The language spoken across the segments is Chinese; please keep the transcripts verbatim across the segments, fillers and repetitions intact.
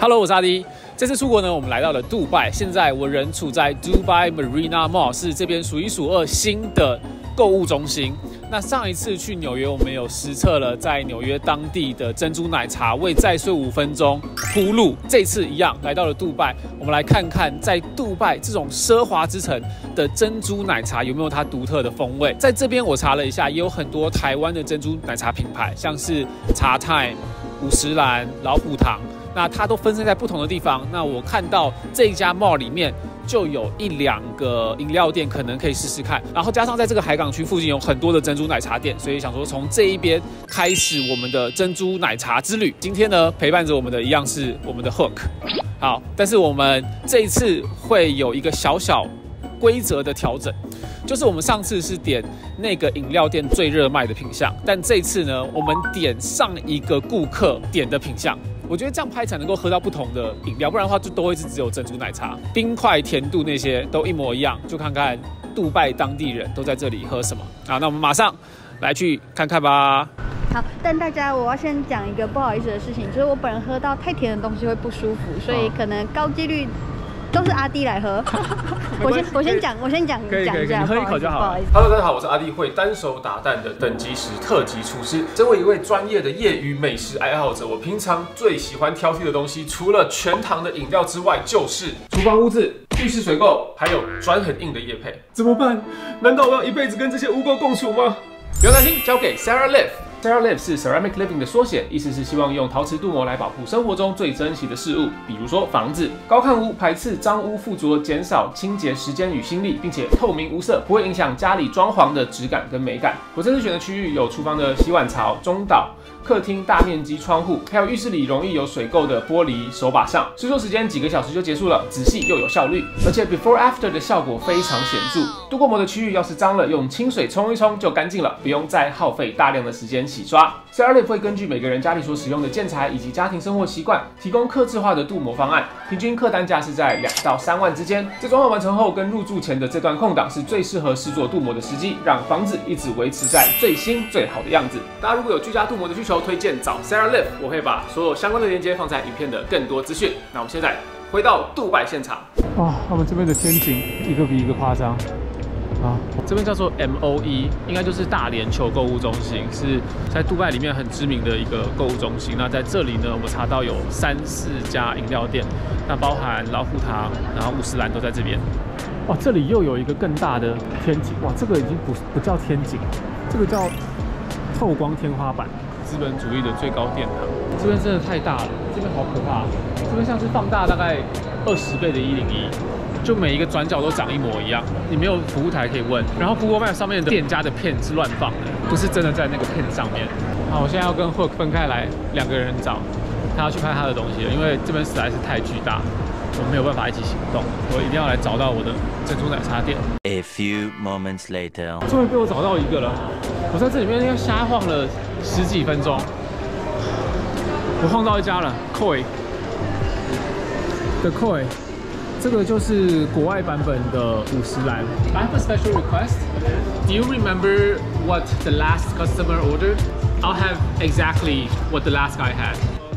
Hello， 我是阿迪。这次出国呢，我们来到了杜拜。现在我人处在 Dubai Marina Mall， 是这边数一数二新的购物中心。那上一次去纽约，我们有实测了在纽约当地的珍珠奶茶，为再睡五分钟铺路。这次一样来到了杜拜，我们来看看在杜拜这种奢华之城的珍珠奶茶有没有它独特的风味。在这边我查了一下，也有很多台湾的珍珠奶茶品牌，像是茶 Time、五十岚、老虎堂。那它都分散在不同的地方。那我看到这一家 mall 里面就有一两个饮料店，可能可以试试看。然后加上在这个海港区附近有很多的珍珠奶茶店，所以想说从这一边开始我们的珍珠奶茶之旅。今天呢，陪伴着我们的一样是我们的 Hook。好，但是我们这一次会有一个小小规则的调整。就是我们上次是点那个饮料店最热卖的品项，但这次呢，我们点上一个顾客点的品项。我觉得这样拍才能够喝到不同的饮料，不然的话就都会是只有珍珠奶茶，冰块、甜度那些都一模一样。就看看杜拜当地人都在这里喝什么啊？那我们马上来去看看吧。 好，但大家我要先讲一个不好意思的事情，就是我本人喝到太甜的东西会不舒服，所以可能高几率都是阿弟来喝。我先我先讲，我先讲讲一下， 你喝一口就好了。 Hello， 大家好，我是阿弟，会单手打蛋的等级十特级厨师。身为一位专业的业余美食爱好者，我平常最喜欢挑剔的东西，除了全糖的饮料之外，就是厨房污渍、浴室水垢，还有砖很硬的业配。怎么办？难道我要一辈子跟这些污垢共处吗？不用担心，交给 Sarah Live。Sarah Live 是 Ceramic Living 的缩写，意思是希望用陶瓷镀膜来保护生活中最珍惜的事物，比如说房子。高抗污、排斥脏污附着，减少清洁时间与心力，并且透明无色，不会影响家里装潢的质感跟美感。我这次选的区域有厨房的洗碗槽、中岛、客厅大面积窗户，还有浴室里容易有水垢的玻璃手把上。制作时间几个小时就结束了，仔细又有效率，而且 before after 的效果非常显著。镀过膜的区域要是脏了，用清水冲一冲就干净了，不用再耗费大量的时间洗刷。Sarah Live 会根据每个人家里所使用的建材以及家庭生活习惯，提供客制化的镀膜方案，平均客单价是在两到三万之间。在装潢完成后跟入住前的这段空档是最适合试做镀膜的时机，让房子一直维持在最新最好的样子。大家如果有居家镀膜的需求，推荐找 Sarah Live， 我会把所有相关的链接放在影片的更多资讯。那我们现在回到杜拜现场。 哇，他们这边的天井一个比一个夸张。啊，这边叫做 M O E， 应该就是大连球购物中心，是在杜拜里面很知名的一个购物中心。那在这里呢，我们查到有三四家饮料店，那包含老虎堂，然后五十岚都在这边。哇，这里又有一个更大的天井，哇，这个已经不不叫天井，这个叫透光天花板。资本主义的最高殿堂，这边真的太大了，这边好可怕，这边像是放大大概二十倍的一零一。就每一个转角都长一模一样，你没有服务台可以问。然后 Google Map 上面的店家的片是乱放的，不是真的在那个片上面。好，我现在要跟 Hook 分开来，两个人找，他要去拍他的东西了，因为这边实在是太巨大，我没有办法一起行动。我一定要来找到我的珍珠奶茶店。 A few moments later， 终于被我找到一个了。我在这里面应该瞎晃了十几分钟，我晃到一家了 ，Koi 的 Koi。这个就是国外版本的五十岚。I have a special request. Do you remember what the last customer ordered? I'll have exactly what the last guy had.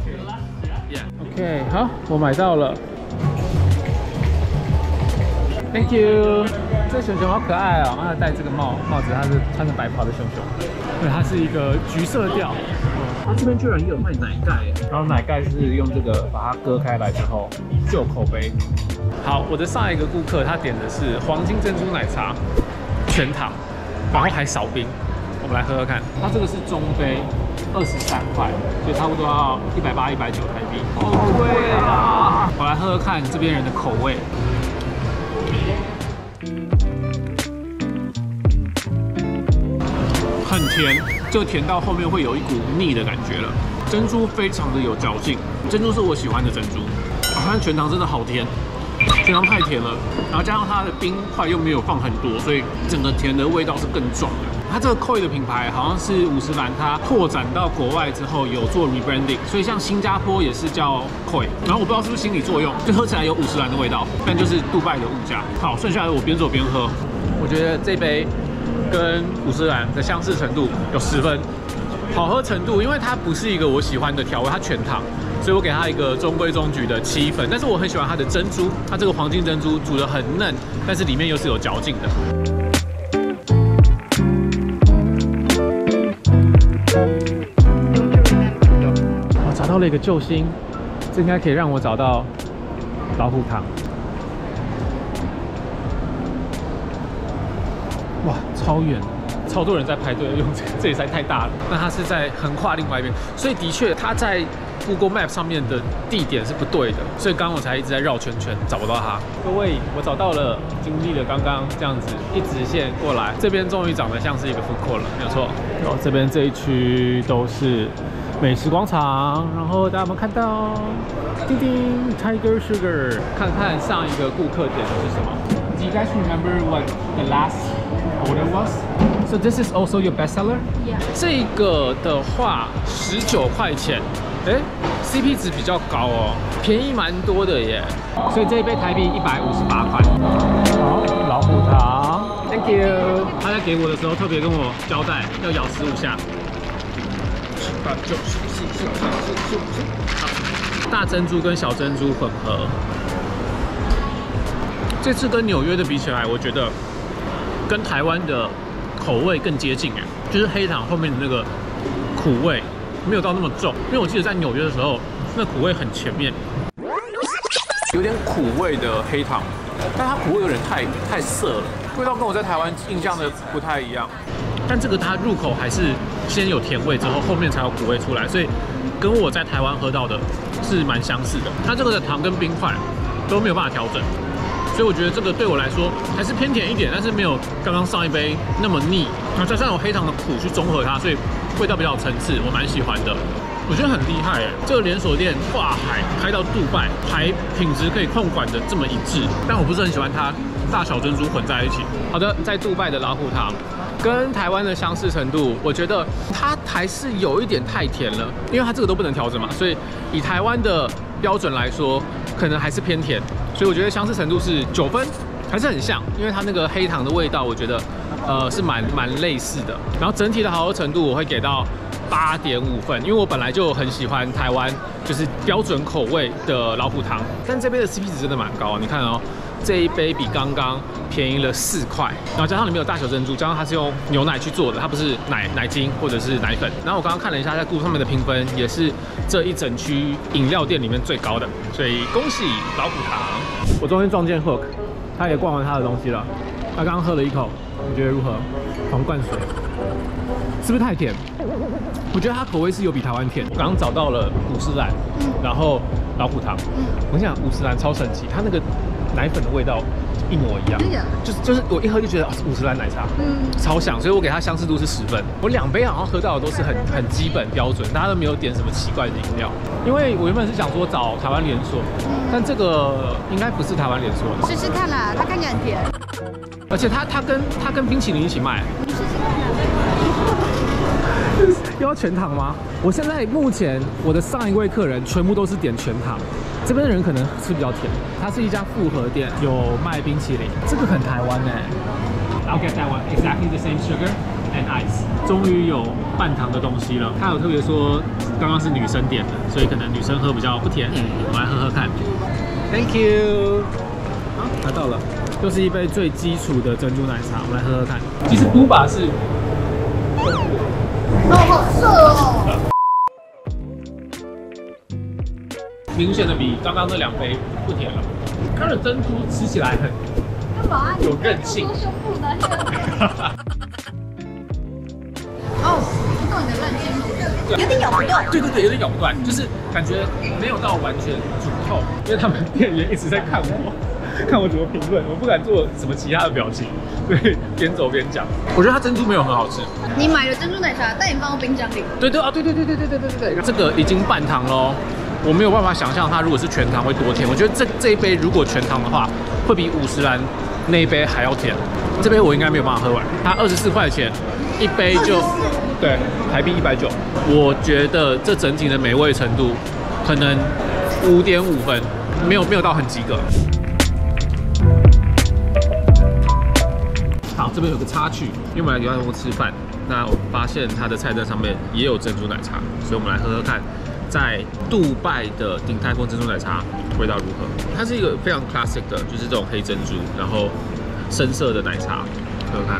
Yeah. OK， 好，我买到了。Thank you。这熊熊好可爱哦，它戴这个帽帽子，它是穿着白袍的熊熊。对，它是一个橘色调。它这边居然也有卖奶盖耶，然后奶盖是用这个把它割开来之后就口碑。好，我的上一个顾客他点的是黄金珍珠奶茶，全糖，然后还少冰。我们来喝喝看，它这个是中杯，二十三块，所以差不多要一百八、一百九台币，好贵啊！我来喝喝看这边人的口味。很甜，这个甜到后面会有一股腻的感觉了。珍珠非常的有嚼劲，珍珠是我喜欢的珍珠。但全糖真的好甜，全糖太甜了，然后加上它的冰块又没有放很多，所以整个甜的味道是更重的。它这个 Koi 的品牌好像是五十岚，它拓展到国外之后有做 rebranding， 所以像新加坡也是叫 Koi， 然后我不知道是不是心理作用，就喝起来有五十岚的味道，但就是杜拜的物价。好，剩下的我边走边喝，我觉得这杯跟五十岚的相似程度有十分，好喝程度，因为它不是一个我喜欢的调味，它全糖， 所以我给它一个中规中矩的七分。但是我很喜欢它的珍珠，它这个黄金珍珠煮得很嫩，但是里面又是有嚼劲的。我找到了一个救星，这应该可以让我找到老虎堂。哇，超远！超多人在排队用这，这里实在太大了。那它是在横跨另外一边，所以的确它在 Google Map 上面的地点是不对的，所以刚刚我才一直在绕圈圈找不到它。各位，我找到了，经历了刚刚这样子一直线过来，这边终于长得像是一个 food court 了，没有错。然后这边这一区都是美食广场，然后大家有没有看到？叮叮 Tiger Sugar， 看看上一个顾客点的是什么 ？Do you guys remember what the last order was? So this is also your best seller? Yeah. 这个的话，十九块钱，哎 ，C P 值比较高哦，便宜蛮多的耶。所以这一杯台币一百五十八块。好，老虎糖 ，Thank you。他在给我的时候特别跟我交代，要咬十五下。八九十十十十十十。大珍珠跟小珍珠混合。这次跟纽约的比起来，我觉得跟台湾的口味更接近哎，就是黑糖后面的那个苦味没有到那么重，因为我记得在纽约的时候，那苦味很前面，有点苦味的黑糖，但它苦味有点太太涩了，味道跟我在台湾印象的不太一样。但这个它入口还是先有甜味，之后后面才有苦味出来，所以跟我在台湾喝到的是蛮相似的。它这个的糖跟冰块都没有办法调整。所以我觉得这个对我来说还是偏甜一点，但是没有刚刚上一杯那么腻。然后加上有黑糖的苦去中和它，所以味道比较有层次，我蛮喜欢的。我觉得很厉害哎，这个连锁店跨海开到杜拜，还品质可以控管的这么一致。但我不是很喜欢它大小珍珠混在一起。好的，在杜拜的老虎糖跟台湾的相似程度，我觉得它还是有一点太甜了，因为它这个都不能调整嘛，所以以台湾的标准来说，可能还是偏甜。所以我觉得相似程度是九分，还是很像，因为它那个黑糖的味道，我觉得呃是蛮蛮类似的。然后整体的好喝程度我会给到八点五分，因为我本来就很喜欢台湾就是标准口味的老虎糖，但这杯的 C P 值真的蛮高，你看哦。这一杯比刚刚便宜了四块，然后加上里面有大小珍珠，加上它是用牛奶去做的，它不是奶奶精或者是奶粉。然后我刚刚看了一下在 Google 上面的评分，也是这一整区饮料店里面最高的，所以恭喜老虎糖！我终于撞见 Hook， 他也逛完他的东西了。他刚刚喝了一口，你觉得如何？狂灌水，是不是太甜？我觉得它口味是有比台湾甜。我刚刚找到了五十兰，然后老虎糖。我跟你讲，五十兰超神奇，它那个奶粉的味道一模一样，就是就是我一喝就觉得啊，五十兰奶茶，嗯，超香，所以我给它相似度是十分。我两杯好像喝到的都是很很基本标准，大家都没有点什么奇怪的饮料。因为我原本是想说找台湾连锁，但这个应该不是台湾连锁的。 试试看啦，它看起来很甜， 而且它它跟它跟冰淇淋一起卖。 你试试看啦。 又要全糖吗？我现在目前我的上一位客人全部都是点全糖，这边的人可能吃比较甜。它是一家复合店，有卖冰淇淋，这个很台湾哎。I'll get that one, exactly the same sugar and ice。终于有半糖的东西了。他有特别说，刚刚是女生点的，所以可能女生喝比较不甜。我们来喝喝看。Thank you。好，拿到了，就是一杯最基础的珍珠奶茶，我们来喝喝看。其实嘟吧是。 哦，好涩哦！ 明显的比刚刚那两杯不甜了。它的珍珠吃起来很有韧性。 胸部的。哦，不懂你的韧性，有点咬不断。 对对对，有点咬不断，就是感觉没有到完全煮透，因为他们店员一直在看我。看我怎么评论，我不敢做什么其他的表情，所以边走边讲。我觉得它珍珠没有很好吃。 你买了珍珠奶茶，但你放到冰箱里。 对对啊，对对对对对对对对对。这个已经半糖喽，我没有办法想象它如果是全糖会多甜。我觉得这这一杯如果全糖的话，会比五十兰那一杯还要甜。这杯我应该没有办法喝完。它二十四块钱一杯就，对，台币一百九。我觉得这整体的美味程度可能五点五分，没有没有到很及格。好，这边有个插曲，因为我们来牛奶屋吃饭，那我发现它的菜单上面也有珍珠奶茶，所以我们来喝喝看在杜拜的鼎泰丰珍珠奶茶味道如何？它是一个非常 classic 的，就是这种黑珍珠，然后深色的奶茶，喝喝看。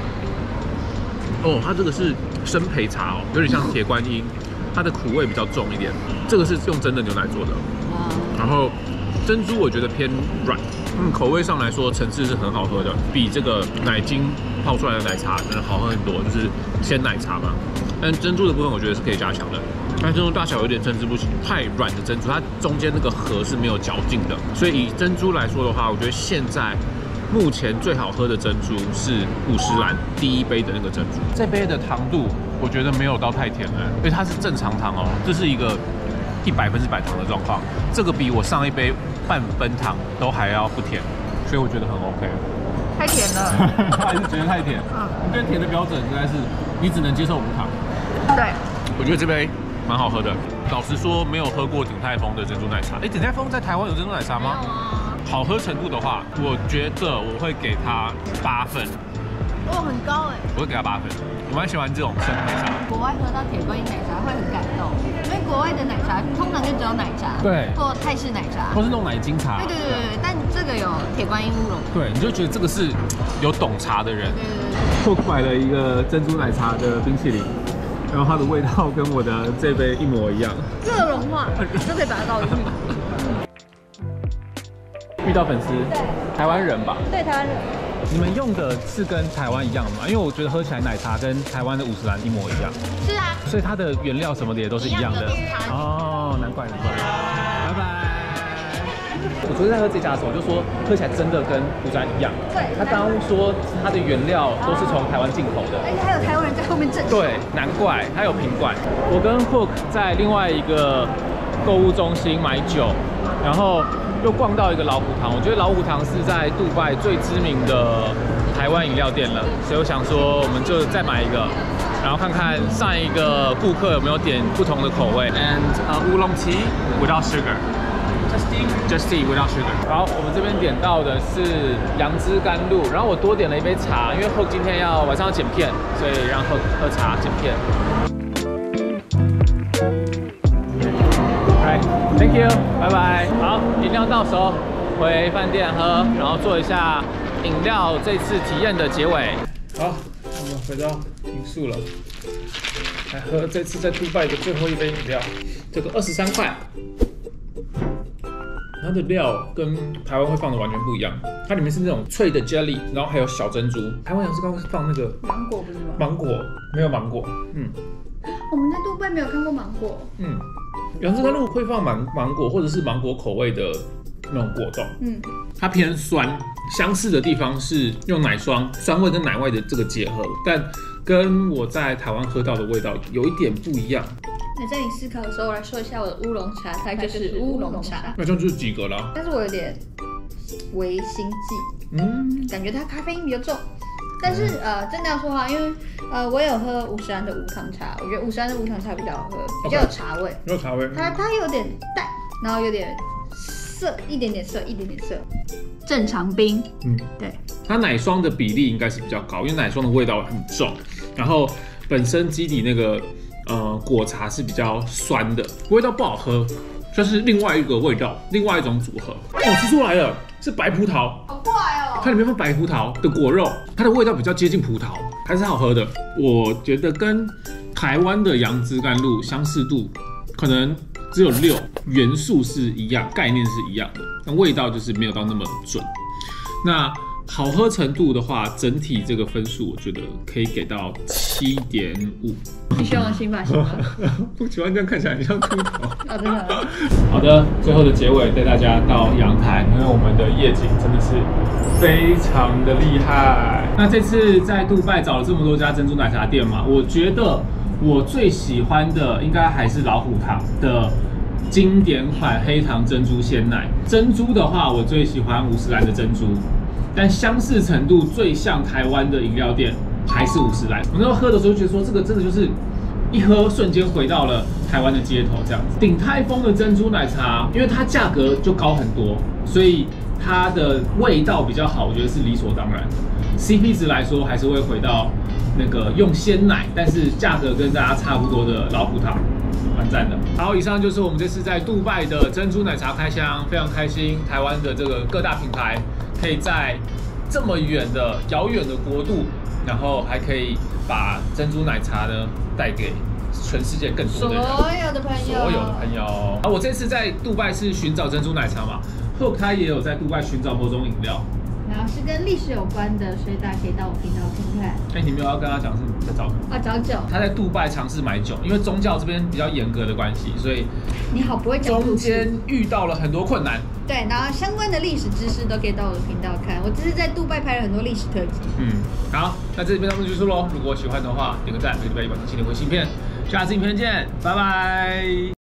哦，它这个是生焙茶哦，有点像铁观音，它的苦味比较重一点。这个是用真的牛奶做的，然后珍珠我觉得偏软，嗯，口味上来说层次是很好喝的，比这个奶精泡出来的奶茶真的好喝很多，就是鲜奶茶嘛。但珍珠的部分我觉得是可以加强的。但珍珠大小有点参差不齐，太软的珍珠，它中间那个核是没有嚼劲的。所以以珍珠来说的话，我觉得现在目前最好喝的珍珠是五十岚第一杯的那个珍珠。这杯的糖度我觉得没有到太甜了，因为它是正常糖哦，这是一个一百分之百糖的状况。这个比我上一杯半分糖都还要不甜，所以我觉得很 OK。 太甜了， 还是觉得太甜。嗯，我觉得甜的标准应该是你只能接受无糖。 对， 我觉得这杯蛮好喝的。老实说，没有喝过鼎泰丰的珍珠奶茶。哎，鼎泰丰在台湾有珍珠奶茶吗？ 没有啊。 好喝程度的话，我觉得我会给它八分。 哦，很高哎。 我会给它八分。我蛮喜欢这种生焙茶。 国外喝到铁观音奶茶会很感动，因为国外的奶茶通常就只有奶茶， 对， 或泰式奶茶， 或是那种奶精茶。 对对对对，但这个有铁观音乌龙。 对，你就觉得这个是有懂茶的人。 对对对。 我买了一个珍珠奶茶的冰淇淋。然后它的味道跟我的这杯一模一样， 热融化就可以把它倒进去。 遇到粉丝，台湾人吧？ 对，台湾人。 你们用的是跟台湾一样吗？因为我觉得喝起来奶茶跟台湾的五十岚一模一样。是啊。所以它的原料什么的也都是一样的。哦，难怪难怪。拜拜。我昨天在喝这家的时候，我就说喝起来真的跟五十岚一样。对。他刚刚说它的原料都是从台湾进口的， 而且还有台湾人在后面证实。 对，难怪它有瓶罐。我跟 Hook 在另外一个购物中心买酒，然后又逛到一个老虎堂。我觉得老虎堂是在杜拜最知名的台湾饮料店了，所以我想说我们就再买一个，然后看看上一个顾客有没有点不同的口味。And 呃、uh, 乌龙 tea without sugar。Just tea, just tea without sugar。好，我们这边点到的是杨枝甘露，然后我多点了一杯茶，因为 Hook 今天要晚上要剪片，所以让 Hook 喝茶剪片。Alright, thank you， 拜拜。好，饮料到手，回饭店喝，然后做一下饮料这次体验的结尾。好，我们回到民宿了，来喝这次在杜拜的最后一杯饮料，这个二十三块。它的料跟台湾会放的完全不一样，它里面是那种脆的 jelly， 然后还有小珍珠。台湾杨枝甘露是放那个芒果不是吗？ 芒果没有芒果，嗯。 我们在杜拜没有看过芒果。 嗯，杨枝甘露会放芒芒果或者是芒果口味的那种果冻，嗯，它偏酸。相似的地方是用奶霜，酸味跟奶味的这个结合，但跟我在台湾喝到的味道有一点不一样。 那在你思考的时候，我来说一下我的乌龙茶，它就是乌龙茶。 那这样就是及格了。 但是我有点微心悸，嗯，感觉它咖啡因比较重。但是呃，真的要说话，因为呃，我有喝五十岚的无糖茶，我觉得五十岚的无糖茶比较好喝，比较有茶味。 有茶味。 它它有点淡，然后有点涩，一点点涩，一点点涩。正常冰，嗯，对。 它奶霜的比例应该是比较高，因为奶霜的味道很重，然后本身基底那个。呃，果茶是比较酸的，味道不好喝，就是另外一个味道，另外一种组合。哦，吃出来了，是白葡萄， 好怪哦！ 它里面放白葡萄的果肉，它的味道比较接近葡萄，还是好喝的。我觉得跟台湾的杨枝甘露相似度可能只有六，元素是一样，概念是一样的，但味道就是没有到那么准。那好喝程度的话，整体这个分数我觉得可以给到七点五。 你喜欢我新发型吗？ 不喜欢这样看起来很像秃头。 哦，真的。 好的，最后的结尾带大家到阳台，因为我们的夜景真的是非常的厉害。那这次在杜拜找了这么多家珍珠奶茶店嘛，我觉得我最喜欢的应该还是老虎堂的经典款黑糖珍珠鲜奶。珍珠的话，我最喜欢五十岚的珍珠。但相似程度最像台湾的饮料店还是五十岚。我那时候喝的时候觉得说，这个真的就是一喝瞬间回到了台湾的街头这样子。鼎泰丰的珍珠奶茶，因为它价格就高很多，所以它的味道比较好，我觉得是理所当然的。C P 值来说，还是会回到那个用鲜奶，但是价格跟大家差不多的老虎堂。 蛮赞的。好，以上就是我们这次在杜拜的珍珠奶茶开箱，非常开心，台湾的这个各大品牌可以在这么远的遥远的国度，然后还可以把珍珠奶茶呢带给全世界更多的人， 所有的朋友， 所有的朋友。啊，我这次在杜拜是寻找珍珠奶茶嘛 ，Hook 他也有在杜拜寻找某种饮料。 然后是跟历史有关的，所以大家可以到我频道看看。 哎、欸，你没有要跟他讲是在找啊找酒？ 他在杜拜尝试买酒，因为宗教这边比较严格的关系，所以你好不会讲中间遇到了很多困难。 对，然后相关的历史知识都可以到我的频道看。我只是在杜拜拍了很多历史特辑。 嗯，好，那这边到此结束喽。如果喜欢的话，点个赞，每个礼拜一晚上七点回新片，下次影片见，拜拜。